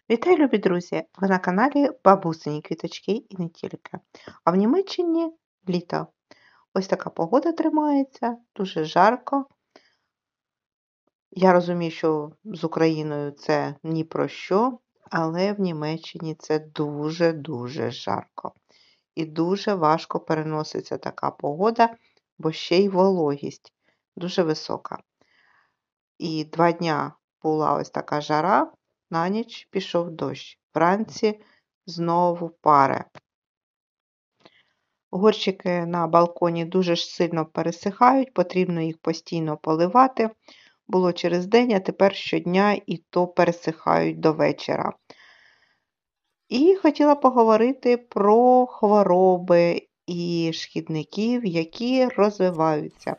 Вітаю, любі друзі! Ви на каналі Бабусині квіточки і не тільки. А в Німеччині літо. Ось така погода тримається, дуже жарко. Я розумію, що з Україною це ні про що, але в Німеччині це дуже-дуже жарко. І дуже важко переноситься така погода, бо ще й вологість дуже висока. І 2 дня була ось така жара, на ніч пішов дощ. Вранці знову пари. Горщики на балконі дуже ж сильно пересихають, потрібно їх постійно поливати. Було через день, а тепер щодня і то пересихають до вечора. І хотіла поговорити про хвороби і шкідників, які розвиваються.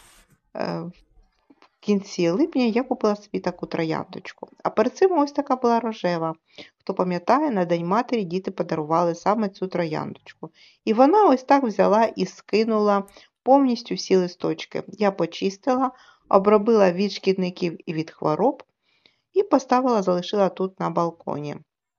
В кінці липня я купила собі таку трояндочку. А перед цим ось така була рожева. Хто пам'ятає, на День матері діти подарували саме цю трояндочку. І вона ось так взяла і скинула повністю всі листочки. Я почистила, обробила від шкідників і від хвороб і поставила, залишила тут на балконі.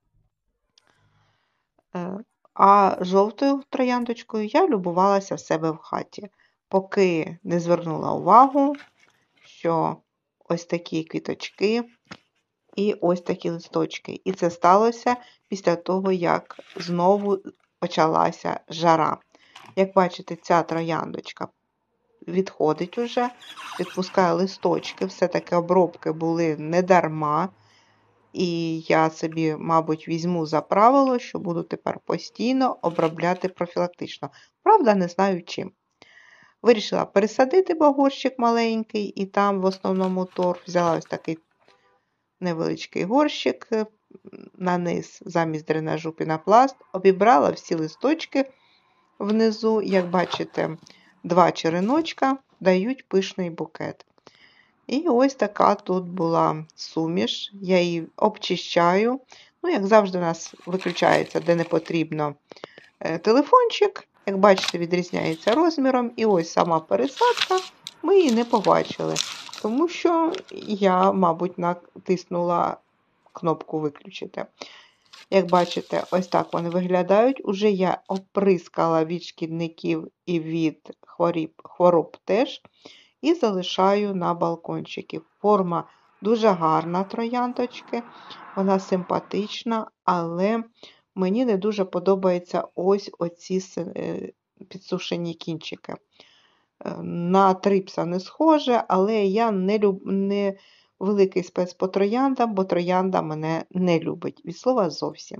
А жовтою трояндочкою я любувалася в себе в хаті, поки не звернула увагу, що ось такі квіточки і ось такі листочки. І це сталося після того, як знову почалася жара. Як бачите, ця трояндочка відходить уже, відпускає листочки. Все-таки обробки були не дарма. І я собі, мабуть, візьму за правило, що буду тепер постійно обробляти профілактично. Правда, не знаю чим. Вирішила пересадити, бо горщик маленький, і там в основному торф. Взяла ось такий невеличкий горщик, на низ замість дренажу пінопласт, обібрала всі листочки внизу. Як бачите, 2 череночка дають пишний букет. І ось така тут була суміш. Я її обчищаю. Ну, як завжди, у нас виключається, де не потрібно, телефончик. Як бачите, відрізняється розміром. І ось сама пересадка, ми її не побачили. Тому що я, мабуть, натиснула кнопку «Виключити». Як бачите, ось так вони виглядають. Уже я оприскала від шкідників і від хвороб теж. І залишаю на балкончикі. Форма дуже гарна трояндочки, вона симпатична, але мені не дуже подобаються ось оці підсушені кінчики. На трипса не схоже, але я не великий спец по трояндам, бо троянда мене не любить. Від слова зовсім.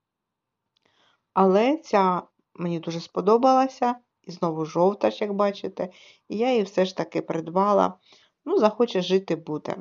Але ця мені дуже сподобалася. І знову жовта, як бачите. І я її все ж таки придбала. Ну, захоче жити буде.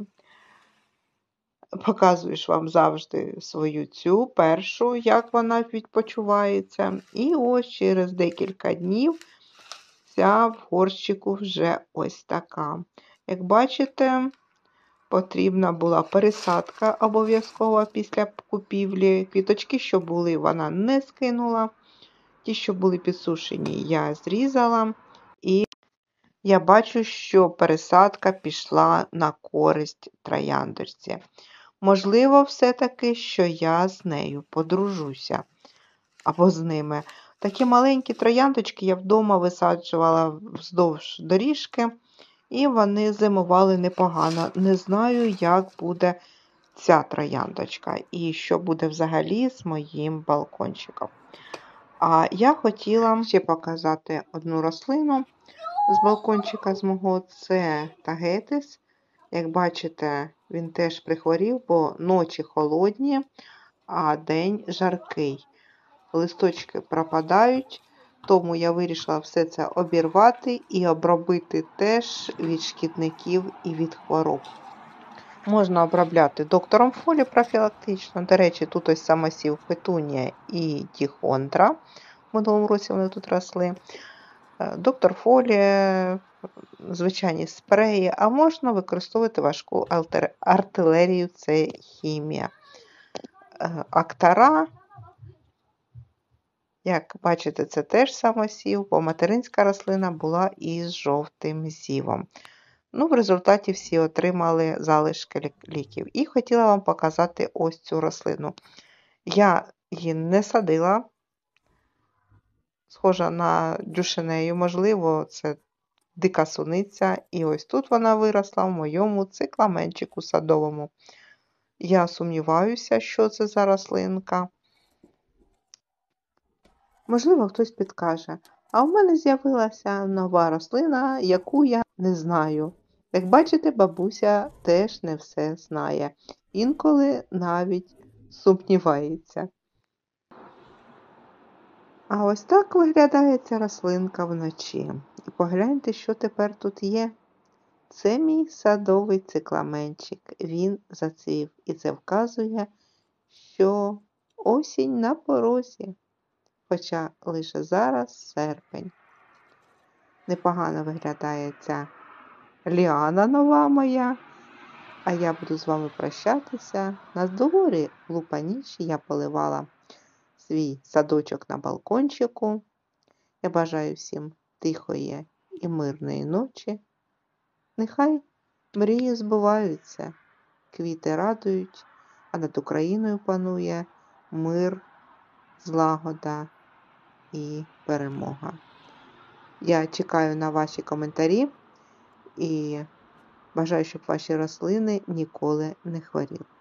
Показуєш вам завжди свою цю першу, як вона відпочивається. І ось через декілька днів ця в горщику вже ось така. Як бачите, потрібна була пересадка обов'язково після купівлі. Квіточки, що були, вона не скинула. Ті, що були підсушені, я зрізала. І я бачу, що пересадка пішла на користь трояндочці. Можливо, все-таки, що я з нею подружуся. Або з ними. Такі маленькі трояндочки я вдома висаджувала вздовж доріжки. І вони зимували непогано. Не знаю, як буде ця трояндочка. І що буде взагалі з моїм балкончиком. А я хотіла ще показати одну рослину з балкончика з мого. Це тагетис. Як бачите, він теж прихворів, бо ночі холодні, а день жаркий. Листочки пропадають, тому я вирішила все це обірвати і обробити теж від шкідників і від хвороб. Можна обробляти доктором Фолі профілактично. До речі, тут ось самосів петунія і діхондра. В минулому році вони тут росли. Доктор Фолі, звичайні спреї, а можна використовувати важку артилерію, це хімія. Актара, як бачите, це теж самосів, бо материнська рослина була із жовтим зівом. Ну, в результаті всі отримали залишки ліків. І хотіла вам показати ось цю рослину. Я її не садила, схожа на дюшенею, можливо, це дика суниця. І ось тут вона виросла в моєму цикламенчику садовому. Я сумніваюся, що це за рослинка. Можливо, хтось підкаже. А в мене з'явилася нова рослина, яку я не знаю. Як бачите, бабуся теж не все знає. Інколи навіть сумнівається. А ось так виглядає ця рослинка вночі. І погляньте, що тепер тут є. Це мій садовий цикламенчик. Він зацвів. І це вказує, що осінь на порозі. Хоча лише зараз серпень. Непогано виглядає ця ліана нова моя. А я буду з вами прощатися. На дворі лупа ніч, я поливала свій садочок на балкончику. Я бажаю всім тихої і мирної ночі. Нехай мрії збуваються, квіти радують, а над Україною панує мир, злагода і перемога. Я чекаю на ваші коментарі і бажаю, щоб ваші рослини ніколи не хворіли.